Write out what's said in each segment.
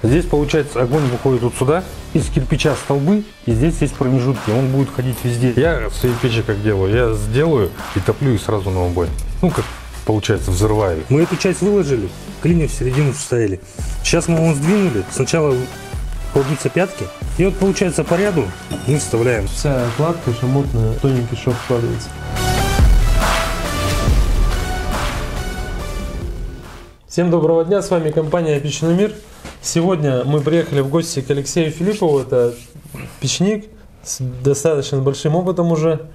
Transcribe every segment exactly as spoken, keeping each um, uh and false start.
Здесь, получается, огонь выходит вот сюда, из кирпича столбы, и здесь есть промежутки, он будет ходить везде. Я в своей печи как делаю, я сделаю и топлю их сразу на убой. Ну, как получается, взрываю их. Мы эту часть выложили, клинья в середину вставили. Сейчас мы его сдвинули, сначала кладутся пятки, и вот получается по ряду мы вставляем. Вся кладка шамотная, тоненький шов складывается. Всем доброго дня, с вами компания Печной Мир. Сегодня мы приехали в гости к Алексею Филиппову, это печник с достаточно большим опытом уже.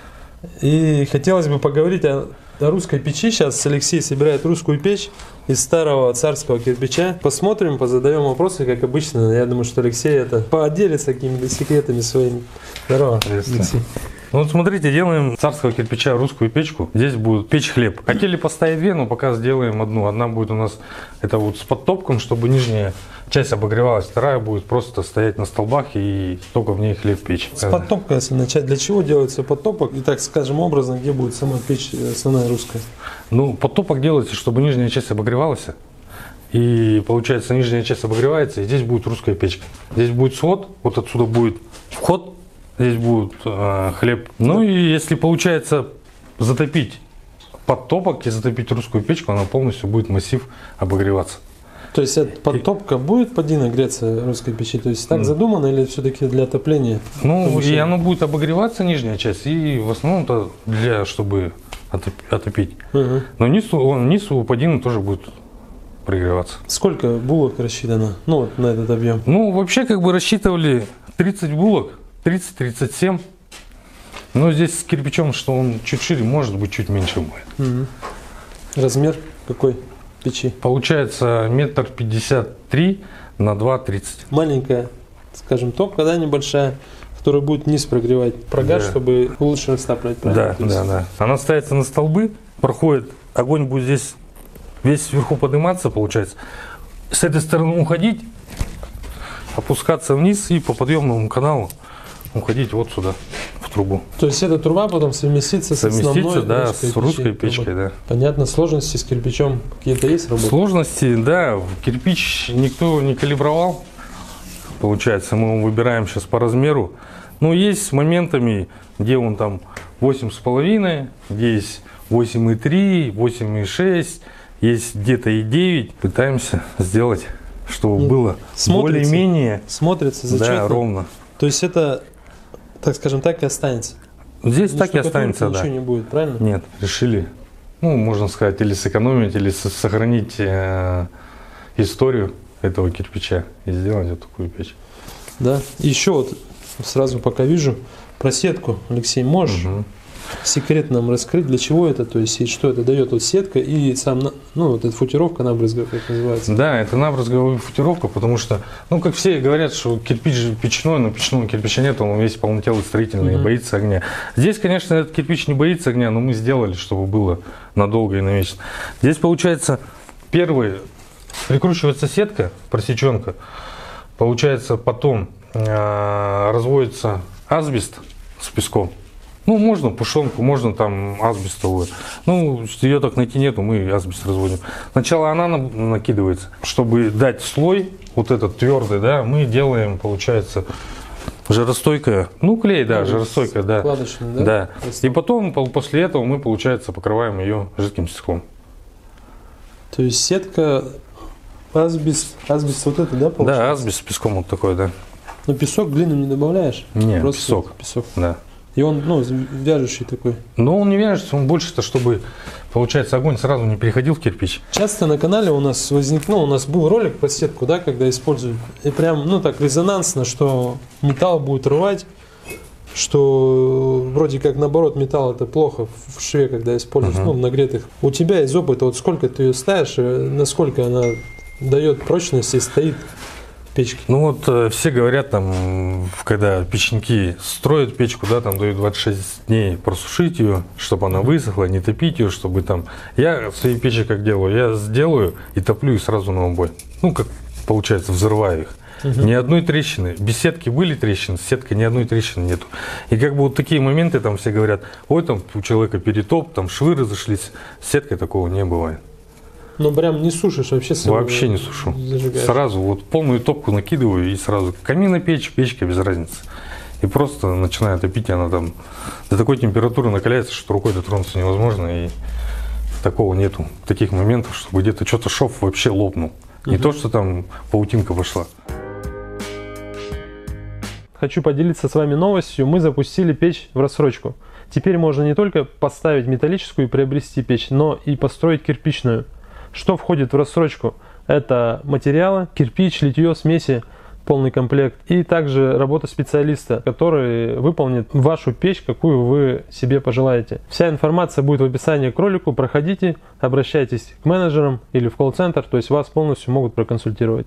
И хотелось бы поговорить о, о русской печи. Сейчас Алексей собирает русскую печь из старого царского кирпича. Посмотрим, позадаем вопросы, как обычно. Я думаю, что Алексей это поделится какими-то секретами своими. Здорово, Алексей. Ну вот смотрите, делаем царского кирпича русскую печку. Здесь будет печь хлеб. Хотели поставить две, но пока сделаем одну. Одна будет у нас это вот с подтопком, чтобы нижняя часть обогревалась. Вторая будет просто стоять на столбах и только в ней хлеб печь. С подтопкой, если начать, для чего делается подтопок? И так скажем образно, где будет сама печь основная русская? Ну, подтопок делается, чтобы нижняя часть обогревалась. И получается, нижняя часть обогревается, и здесь будет русская печка. Здесь будет свод, вот отсюда будет вход. Здесь будет э, хлеб. Ну и если получается затопить подтопок и затопить русскую печку, она полностью будет массив обогреваться. То есть эта подтопка и... будет поди нагреться русской печи? То есть так mm. задумано или все-таки для отопления? Ну помещения? И оно будет обогреваться, нижняя часть, и в основном-то для, чтобы отопить. Uh-huh. Но низ, он, низ у подина тоже будет прогреваться. Сколько булок рассчитано, ну, вот на этот объем? Ну вообще как бы рассчитывали тридцать булок. тридцать — тридцать семь. Но здесь с кирпичом, что он чуть шире, может быть, чуть меньше будет. Угу. Размер какой печи? Получается метр пятьдесят три на два тридцать. Маленькая, скажем, топка, да, небольшая, которая будет низ прогревать прогар, да. Чтобы лучше растапливать. Да, да, есть... да. Она ставится на столбы, проходит, огонь будет здесь весь вверху подниматься, получается. С этой стороны уходить, опускаться вниз и по подъемному каналу уходить вот сюда, в трубу. То есть эта труба потом совместится, совместится с основной да, русской с русской печкой, печкой, да. Понятно, сложности с кирпичом какие-то есть работы? Сложности, да, кирпич никто не калибровал, получается, мы его выбираем сейчас по размеру. Но есть с моментами, где он там восемь с половиной, где есть восемь и три, восемь и шесть, есть где-то и девять. Пытаемся сделать, чтобы ну, было более-менее смотрится зачетно. Да, ровно. То есть это, так скажем, так и останется? Здесь ну, так и останется, да. Ничего не будет, правильно? Нет, решили, ну, можно сказать, или сэкономить, или сохранить э, историю этого кирпича и сделать вот такую печь. Да, и еще вот сразу пока вижу про сетку, Алексей, можешь угу. секрет нам раскрыть, для чего это, то есть и что это дает вот сетка и сам, ну, вот эта футировка набрызговая, как называется? Да, это набрызговая футировка, потому что, ну, как все говорят, что кирпич же печной, но печного кирпича нет, он весь полнотелый, строительный, mm-hmm. и боится огня. Здесь, конечно, этот кирпич не боится огня, но мы сделали, чтобы было надолго и навечно. Здесь, получается, первый, прикручивается сетка, просеченка, получается, потом э, разводится асбест с песком. Ну, можно пушонку, можно там асбестовую. Ну, ее так найти нету, мы асбест разводим. Сначала она накидывается, чтобы дать слой, вот этот твердый, да, мы делаем, получается, жаростойкая, ну, клей, да, жаростойкая, да. Складочный, да? Да. И потом, после этого мы, получается, покрываем ее жидким стеклом. То есть сетка, асбест, асбест вот это, да, получается? Да, асбест с песком вот такой, да. Но песок глину не добавляешь? Нет, просто песок. Песок. Да. И он, ну, вяжущий такой. Но он не вяжется, он больше-то, чтобы, получается, огонь сразу не переходил в кирпич. Часто на канале у нас возник, ну, у нас был ролик про сетку, да, когда используют. И прям, ну, так резонансно, что металл будет рвать, что вроде как наоборот металл это плохо в шве, когда используешь, uh-huh. ну, в нагретых. У тебя из опыта, вот сколько ты ее ставишь, насколько она дает прочность и стоит? Печки. Ну вот э, все говорят там, когда печники строят печку, да, там дают двадцать шесть дней просушить ее, чтобы она высохла, не топить ее, чтобы там. Я в своей печи как делаю, я сделаю и топлю и сразу на убой. Ну как получается, взрываю их. Угу. Ни одной трещины. Без сетки были трещины, с сеткой ни одной трещины нету. И как бы вот такие моменты там все говорят, ой, там у человека перетоп, там швы разошлись. С сеткой такого не бывает. Ну, прям не сушишь вообще? Вообще не сушу. Зажигаешь. Сразу вот полную топку накидываю и сразу камина печь, печка без разницы. И просто начинаю топить, и она там до такой температуры накаляется, что рукой дотронуться невозможно. И такого нету, таких моментов, чтобы где-то что-то шов вообще лопнул. Не угу. то, что там паутинка пошла. Хочу поделиться с вами новостью. Мы запустили печь в рассрочку. Теперь можно не только поставить металлическую и приобрести печь, но и построить кирпичную. Что входит в рассрочку? Это материалы, кирпич, литье, смеси, полный комплект. И также работа специалиста, который выполнит вашу печь, какую вы себе пожелаете. Вся информация будет в описании к ролику. Проходите, обращайтесь к менеджерам или в колл-центр, то есть вас полностью могут проконсультировать.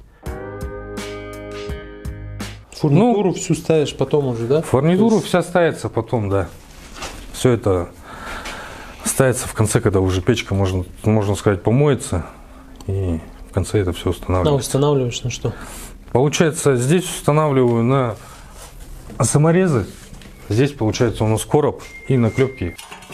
Фурнитуру ну, всю ставишь потом уже, да? Фурнитуру есть... вся ставится потом, да. Все это ставится в конце, когда уже печка, можно, можно сказать, помоется. И в конце это все устанавливается. А устанавливаешь на что? Получается, здесь устанавливаю на саморезы. Здесь, получается, у нас короб и наклепки.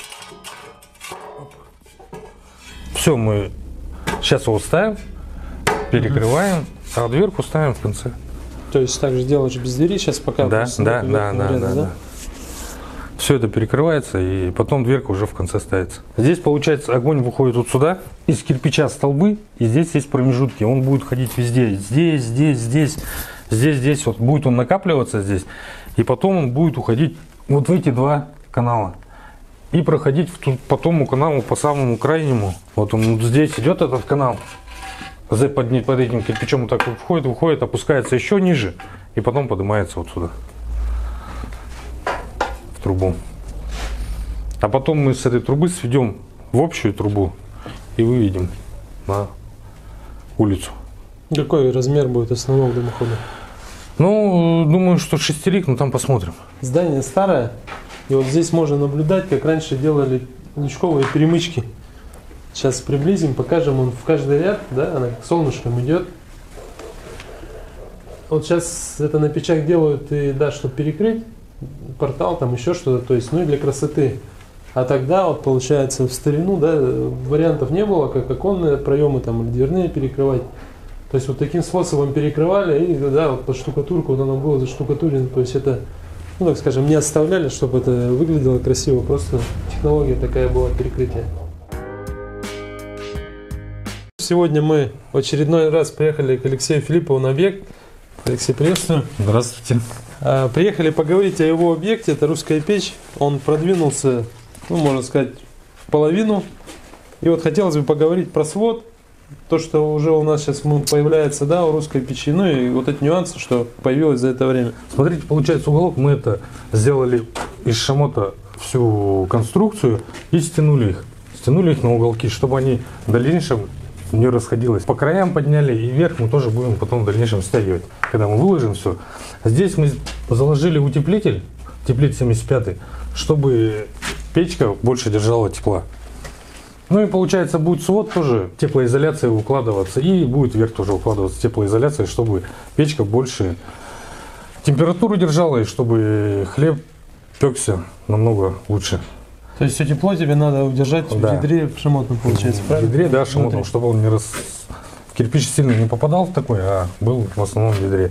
Все, мы сейчас его ставим, перекрываем, угу. а дверку ставим в конце. То есть так же делаешь без двери, сейчас пока... Да, да, да, да, да, да. Все это перекрывается, и потом дверка уже в конце ставится. Здесь, получается, огонь выходит вот сюда, из кирпича столбы, и здесь есть промежутки. Он будет ходить везде. Здесь, здесь, здесь, здесь, здесь. Вот будет он накапливаться здесь, и потом он будет уходить вот в эти два канала. И проходить по тому каналу, по самому крайнему. Вот он здесь идет, этот канал. Под, под этим кирпичом вот так входит, выходит, опускается еще ниже, и потом поднимается вот сюда. Трубу. А потом мы с этой трубы сведем в общую трубу и выведем на улицу. Какой размер будет основного дымохода? Ну, думаю, что шестерик, но там посмотрим. Здание старое, и вот здесь можно наблюдать, как раньше делали лучковые перемычки. Сейчас приблизим, покажем, он в каждый ряд, да, она как солнышком идет. Вот сейчас это на печах делают, и да, чтобы перекрыть портал, там еще что-то, то есть, ну и для красоты. А тогда, вот получается, в старину, да, вариантов не было, как оконные проемы там или дверные перекрывать. То есть вот таким способом перекрывали, и да, вот под штукатурку, вот оно было заштукатурено, то есть это, ну так скажем, не оставляли, чтобы это выглядело красиво, просто технология такая была перекрытия. Сегодня мы в очередной раз приехали к Алексею Филиппову на объект. Алексей, приветствую. Здравствуйте. Приехали поговорить о его объекте, это русская печь. Он продвинулся, ну, можно сказать, в половину. И вот хотелось бы поговорить про свод. То, что уже у нас сейчас появляется, да, у русской печи. Ну и вот эти нюансы, что появилось за это время. Смотрите, получается уголок, мы это сделали из шамота всю конструкцию и стянули их. Стянули их на уголки, чтобы они в дальнейшем не расходилось. По краям подняли, и вверх мы тоже будем потом в дальнейшем стягивать, когда мы выложим все. Здесь мы заложили утеплитель, утеплитель семьдесят пять, чтобы печка больше держала тепла. Ну и получается будет свод тоже, теплоизоляция укладываться, и будет вверх тоже укладываться теплоизоляция, чтобы печка больше температуру держала, и чтобы хлеб пекся намного лучше. То есть все тепло тебе надо удержать да. в ведре шамотном, получается, в правильно? В ведре, да, шамотном, чтобы он не рас... в кирпич сильно не попадал в такой, а был в основном в ведре.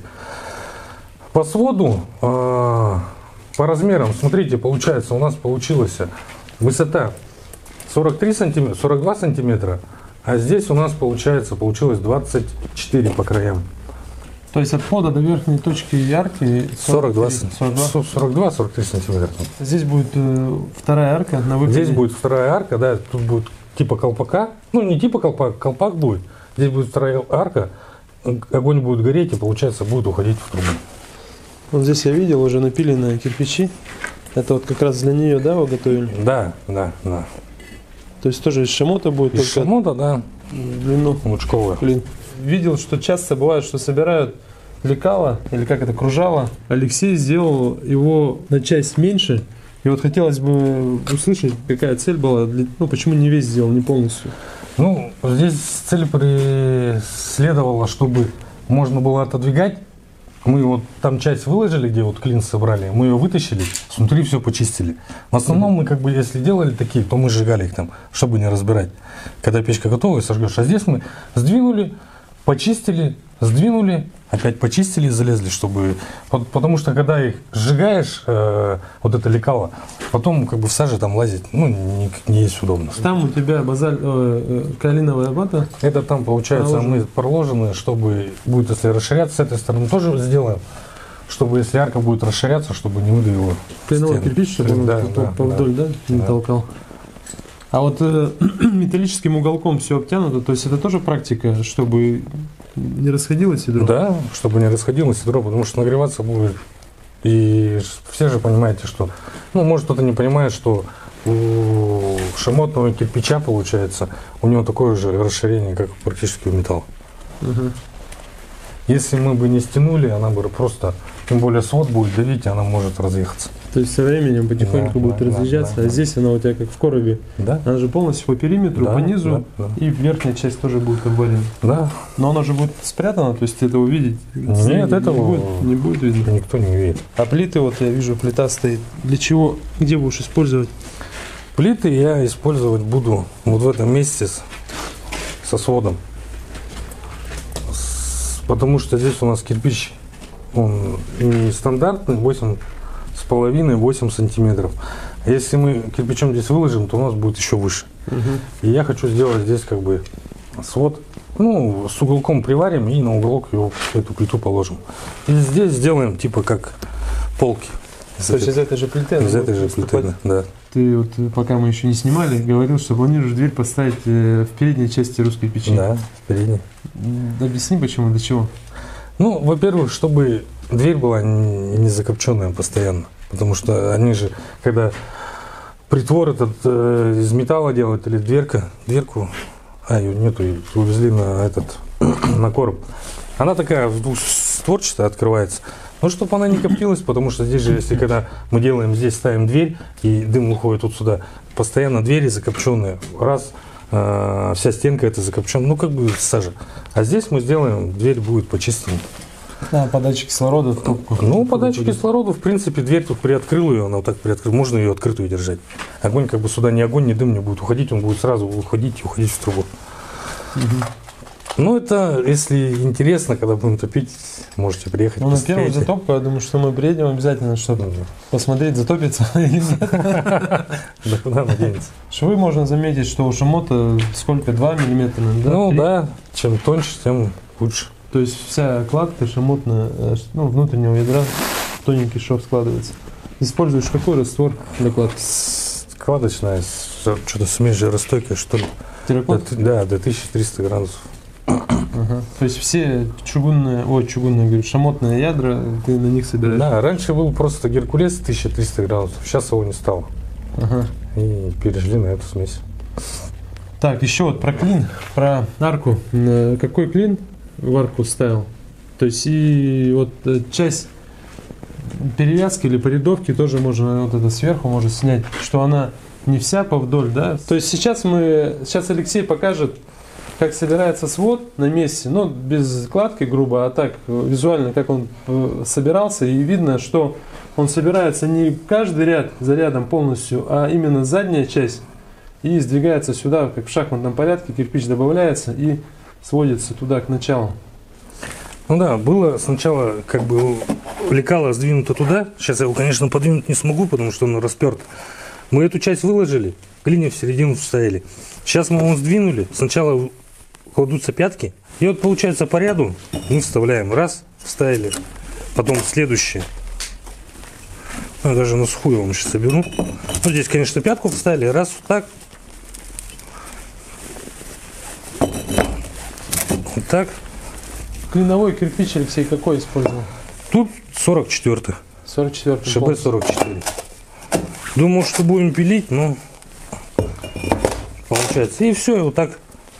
По своду, э, по размерам, смотрите, получается, у нас получилась высота сорок три сантиметра, сорок два сантиметра, а здесь у нас получается, получилось двадцать четыре по краям. То есть от входа до верхней точки арки сорок два сорок три сантиметра. Здесь будет э, вторая арка на выходе. Здесь будет вторая арка, да, тут будет типа колпака. Ну, не типа колпак, колпак будет. Здесь будет вторая арка, огонь будет гореть и, получается, будет уходить в трубу. Вот здесь я видел уже напиленные кирпичи. Это вот как раз для нее, да, вы готовили? Да, да, да. То есть тоже из шамота будет? Из только шамота, да. Длину. Лучковая. Блин. Видел, что часто бывает, что собирают лекало, или как это, кружало. Алексей сделал его на часть меньше. И вот хотелось бы услышать, какая цель была, для, ну почему не весь сделал, не полностью. Ну, здесь цель преследовала, чтобы можно было отодвигать Мы вот там часть выложили, где вот клин собрали, мы ее вытащили, внутри все почистили. В основном мы как бы, если делали такие, то мы сжигали их там, чтобы не разбирать. Когда печка готова, сожгешь. А здесь мы сдвинули, почистили, сдвинули, опять почистили и залезли, чтобы... Потому что когда их сжигаешь, э, вот это лекало, потом как бы в саже там лазить, ну, не, не есть удобно. Там у тебя базаль, э, калиновая вата? Это там, получается, мы проложены, чтобы будет, если расширяться, с этой стороны тоже сделаем, чтобы, если арка будет расширяться, чтобы не выдавило. Кленовый кирпич, чтобы он да, да, повдоль, да, да, не да. толкал. А вот э, металлическим уголком все обтянуто, то есть это тоже практика, чтобы не расходилось ядро? Да, чтобы не расходилось ядро, потому что нагреваться будет. И все же понимаете, что, ну, может кто-то не понимает, что у шамотного кирпича, получается, у него такое же расширение, как практически у металла. Угу. Если мы бы не стянули, она бы просто, тем более свод будет давить, и она может разъехаться. То есть со временем потихоньку да, будет да, разъезжаться, да, да, а здесь да. она у тебя как в коробе. Да. Она же полностью по периметру, да, по низу, да, да. и верхняя часть тоже будет обварена. Да. Но она же будет спрятана, то есть это увидеть нет, этого не будет, не будет видно. Никто не увидит. А плиты, вот я вижу, плита стоит. Для чего, где будешь использовать? Плиты я использовать буду вот в этом месте с, со сводом. С, потому что здесь у нас кирпич, он не стандартный, восемь с половиной восемь сантиметров. Если мы кирпичом здесь выложим, то у нас будет еще выше. Угу. И я хочу сделать здесь как бы свод, ну, с уголком приварим и на уголок его, эту плиту положим. И здесь сделаем типа как полки. Из То есть из этой же плиты? Из этой же плиты, да. Ты вот, пока мы еще не снимали, говорил, что планируешь дверь поставить в передней части русской печи. Да, в передней. Объясни, почему, для чего? Ну, во-первых, чтобы дверь была не закопченная постоянно. Потому что они же, когда притвор этот э, из металла делают или дверка, дверку, а ее нету, ее увезли на этот, на короб. Она такая двухстворчатая открывается. Ну, чтобы она не коптилась, потому что здесь же, если когда мы делаем, здесь ставим дверь, и дым уходит вот сюда, постоянно двери закопченные. Раз, э, вся стенка это закопченная, ну, как бы сажа. А здесь мы сделаем, дверь будет почистена. А, подача кислорода в топку. Ну, подача кислорода, в принципе, дверь тут приоткрыла ее, она вот так приоткрыла, можно ее открытую держать. Огонь как бы сюда ни огонь, ни дым не будет уходить, он будет сразу уходить и уходить в трубу. Угу. Ну, это, если интересно, когда будем топить, можете приехать. Ну, на первую затопку, я думаю, что мы приедем обязательно, чтобы посмотреть, затопится или нет. Да куда надеяться. Швы можно заметить, что у шамота сколько, два миллиметра? Ну да, чем тоньше, тем лучше. То есть вся кладка шамотная, ну, внутреннего ядра, тоненький шов складывается. Используешь какой раствор для кладки? Складочная, что-то смесь жиростойкая, что ли. Терракот? Да, до тысячи трёхсот градусов. Ага. То есть все чугунные, ой, чугунные, говорю, шамотные ядра, ты на них собираешь? Да, раньше был просто Геркулес тысяча триста градусов, сейчас его не стало. Ага. И перешли на эту смесь. Так, еще вот про клин, про арку. Какой клин в арку ставил? То есть и вот часть перевязки или порядовки тоже можно вот это сверху можно снять, что она не вся повдоль, да? То есть сейчас мы, сейчас Алексей покажет, как собирается свод на месте, но без кладки грубо, а так визуально, как он собирался, и видно, что он собирается не каждый ряд за рядом полностью, а именно задняя часть, и сдвигается сюда, как в шахматном порядке, кирпич добавляется и сводится туда к началу. Ну да, было сначала как бы лекало сдвинуто туда, сейчас я его, конечно, подвинуть не смогу, потому что он расперт. Мы эту часть выложили, клине в середину вставили. Сейчас мы его сдвинули, сначала кладутся пятки, и вот получается по ряду мы вставляем, раз, вставили, потом следующее. Ну, я даже на сухую вам сейчас соберу. Ну, здесь, конечно, пятку вставили, раз, вот так. Вот так. Клиновой кирпич, Алексей, какой использовал? Тут сорок четвёртый. сорок четвёртый. ШБ сорок четыре. Думал, что будем пилить, но получается. И все, и вот так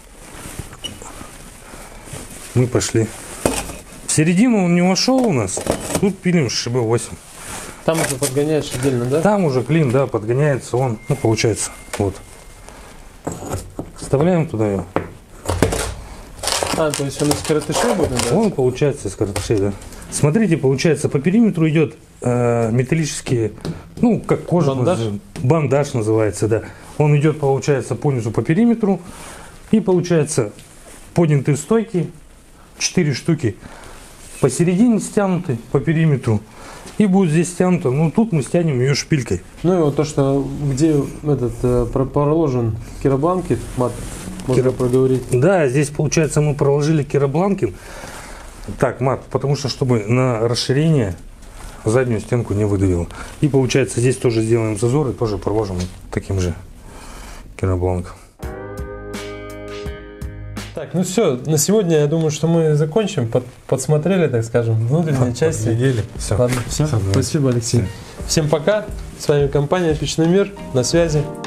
мы пошли. В середину он не вошел у нас. Тут пилим ШБ восемь. Там уже подгоняешь отдельно, да? Там уже клин, да, подгоняется он. Ну, получается, вот. Вставляем туда ее. А, то есть он из коротышей будет, да? Он получается из коротышей, да. Смотрите, получается, по периметру идет э, металлические, ну, как кожа, Бандаж? наз- бандаж называется, да. Он идет, получается, по низу по периметру. И получается, поднятые стойки, четыре штуки посередине стянуты по периметру. И будет здесь стянуто, ну, тут мы стянем ее шпилькой. Ну и вот то, что где этот э, про- проложен керобланкет, мат, можно Керо- проговорить. Да, здесь, получается, мы проложили керобланкин. Так, мат, потому что, чтобы на расширение заднюю стенку не выдавило. И, получается, здесь тоже сделаем зазор и тоже проложим таким же керобланком. Так, ну все, на сегодня я думаю, что мы закончим, под- подсмотрели, так скажем, внутренние части. Подглядели. Всё. Ладно, все. Всё, давайте. Спасибо, Алексей. Всем пока. С вами компания Печной Мир. На связи.